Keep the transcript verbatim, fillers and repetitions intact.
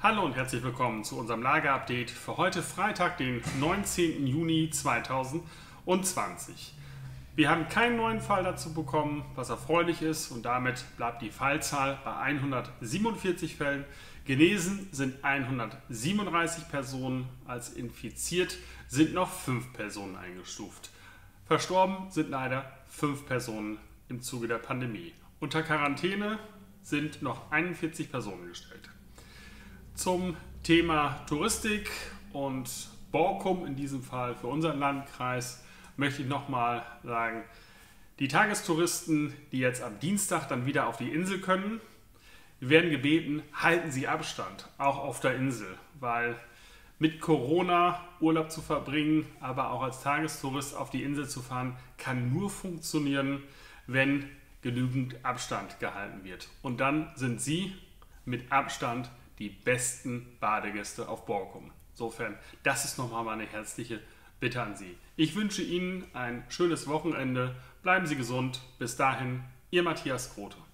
Hallo und herzlich willkommen zu unserem Lagerupdate für heute Freitag, den neunzehnten Juni zweitausendzwanzig. Wir haben keinen neuen Fall dazu bekommen, was erfreulich ist, und damit bleibt die Fallzahl bei hundertsiebenundvierzig Fällen. Genesen sind hundertsiebenunddreißig Personen, als infiziert sind noch fünf Personen eingestuft. Verstorben sind leider fünf Personen im Zuge der Pandemie. Unter Quarantäne sind noch einundvierzig Personen gestellt. Zum Thema Touristik und Borkum, in diesem Fall für unseren Landkreis, möchte ich nochmal sagen, die Tagestouristen, die jetzt am Dienstag dann wieder auf die Insel können, werden gebeten, halten Sie Abstand, auch auf der Insel, weil mit Corona Urlaub zu verbringen, aber auch als Tagestourist auf die Insel zu fahren, kann nur funktionieren, wenn genügend Abstand gehalten wird. Und dann sind Sie mit Abstand die besten Badegäste auf Borkum. Insofern, das ist nochmal meine herzliche Bitte an Sie. Ich wünsche Ihnen ein schönes Wochenende. Bleiben Sie gesund. Bis dahin, Ihr Matthias Grote.